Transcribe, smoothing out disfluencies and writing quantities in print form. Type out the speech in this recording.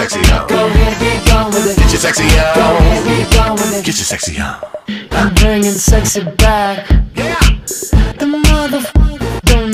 sexy on. Go ahead, get gone with it. Get your sexy Go on. ahead, get gone with it. Get your sexy on. I'm bringing sexy back.